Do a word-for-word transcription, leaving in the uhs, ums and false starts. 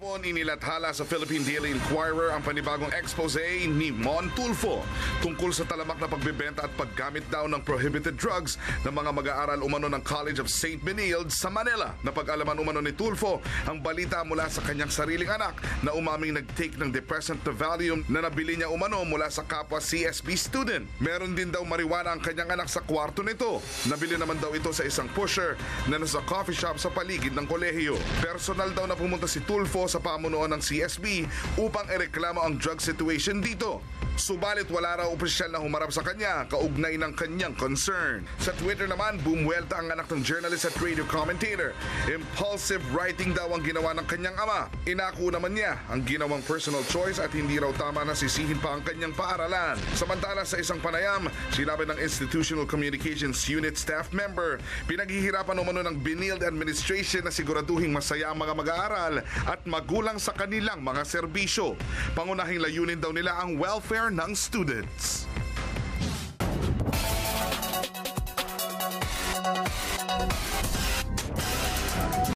Kahapon, inilathala sa Philippine Daily Inquirer ang panibagong expose ni Ramon Tulfo tungkol sa talamak na pagbebenta at paggamit daw ng prohibited drugs ng mga mag-aaral umano ng College of Saint Benilde sa Manila. Napag-alaman umano ni Tulfo ang balita mula sa kanyang sariling anak na umaming nag-take ng depressant to Valium na nabili niya umano mula sa kapwa C S B student. Meron din daw marijuana ang kanyang anak sa kwarto nito. Nabili naman daw ito sa isang pusher na nasa coffee shop sa paligid ng kolehiyo. Personal daw na pumunta si Tulfo sa pamunuan ng C S B upang ireklamo ang drug situation dito. Subalit wala raw opisyal na humarap sa kanya kaugnay ng kanyang concern. Sa Twitter naman, bumuwelta ang anak ng journalist at radio commentator. Impulsive writing daw ang ginawa ng kanyang ama. Inako naman niya ang ginawang personal choice at hindi raw tama na sisihin pa ang kanyang paaralan. Samantala sa isang panayam, sinabi ng Institutional Communications Unit staff member, pinaghihirapan umano ng Benilde Administration na siguraduhing masaya ang mga mag-aaral at magulang sa kanilang mga serbisyo. Pangunahing layunin daw nila ang welfare ng students.